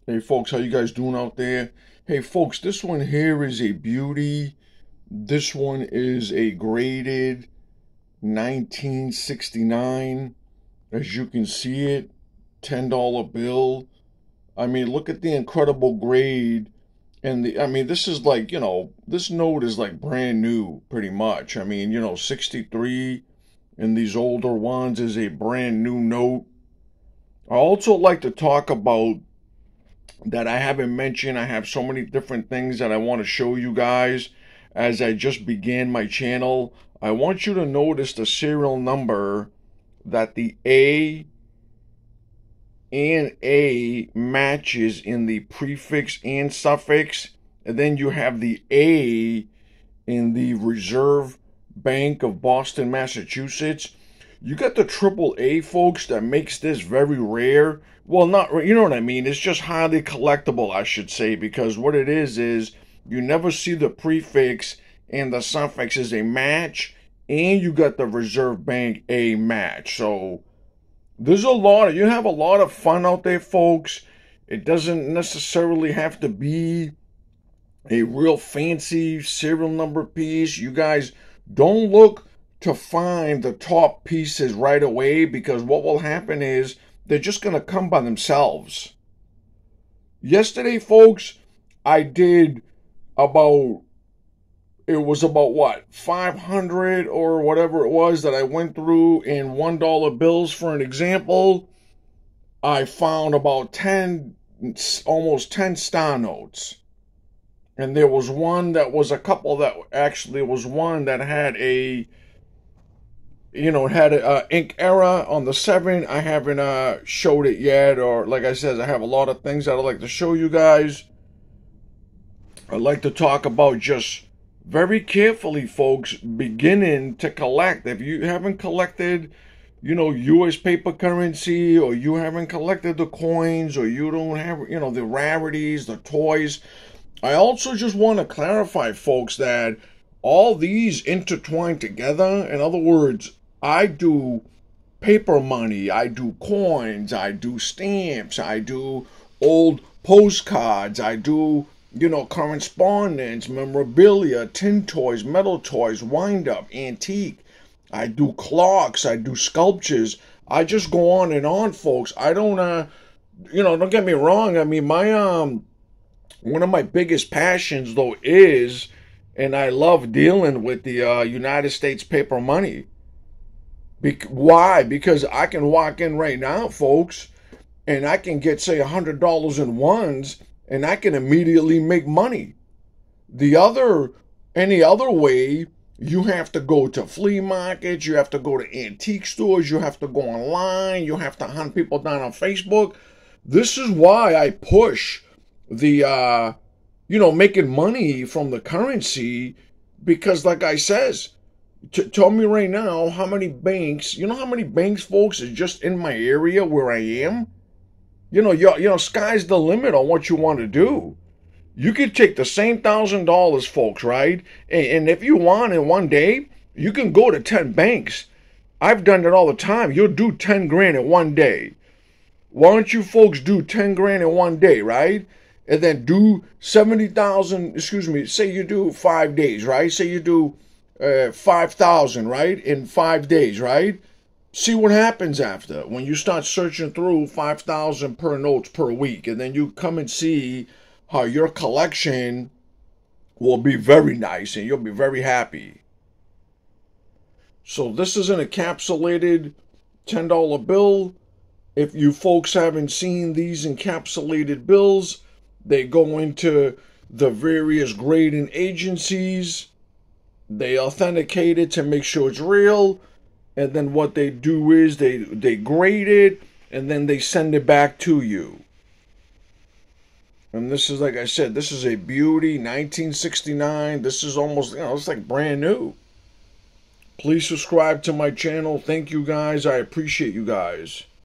Hey folks, how you guys doing out there? Hey folks, this one here is a beauty. This one is a graded 1969. As you can see it, $10 bill. I mean, look at the incredible grade. And this is like, this note is like brand new pretty much. I mean, 63 in these older ones is a brand new note. I also like to talk about that I haven't mentioned. I have so many different things that I want to show you guys as I just began my channel. I want you to notice the serial number that the A and A matches in the prefix and suffix. And then you have the A in the Reserve Bank of Boston, Massachusetts. You got the triple A, folks, that makes this very rare. Well, not, you know what I mean? It's just highly collectible, I should say, because what it is you never see the prefix and the suffix is a match, and you got the Reserve Bank A match. So there's you have a lot of fun out there, folks. It doesn't necessarily have to be a real fancy serial number piece. You guys don't look to find the top pieces right away, because what will happen is they're just going to come by themselves. Yesterday, folks, I did it was about what, 500 or whatever it was that I went through in $1 bills. For an example, I found about almost 10 star notes. And there was one that was one that had a ink error on the 7. I haven't showed it yet, or like I said, I have a lot of things that I'd like to show you guys. I'd like to talk about just very carefully, folks, beginning to collect. If you haven't collected, U.S. paper currency, or you haven't collected the coins, or you don't have, the rarities, the toys, I also just want to clarify, folks, that all these intertwine together. In other words, I do paper money, I do coins, I do stamps, I do old postcards, I do, correspondence, memorabilia, tin toys, metal toys, wind-up, antique. I do clocks, I do sculptures. I just go on and on, folks. I don't, don't get me wrong. I mean, one of my biggest passions, though, is, and I love dealing with the United States paper money. Why? Because I can walk in right now, folks, and I can get, say, $100 in ones, and I can immediately make money. Any other way, you have to go to flea markets, you have to go to antique stores, you have to go online, you have to hunt people down on Facebook. This is why I push the making money from the currency, because like I says, tell me right now how many banks, folks, is just in my area where I am. Sky's the limit on what you want to do. You could take the same $1,000, folks, right? And if you want in one day, you can go to 10 banks. I've done it all the time. You'll do 10 grand in one day. Why don't you folks do 10 grand in one day, right? And then do 70,000, say you do 5 days, right? Say you do 5,000, right? In 5 days, right? See what happens after when you start searching through 5,000 per notes per week, and then you come and see how your collection will be very nice and you'll be very happy. So this is an encapsulated $10 bill. If you folks haven't seen these encapsulated bills, they go into the various grading agencies. They authenticate it to make sure it's real. And then what they do is they grade it, and then they send it back to you. And this is, like I said, this is a beauty, 1969. This is almost, it's like brand new. Please subscribe to my channel. Thank you guys. I appreciate you guys.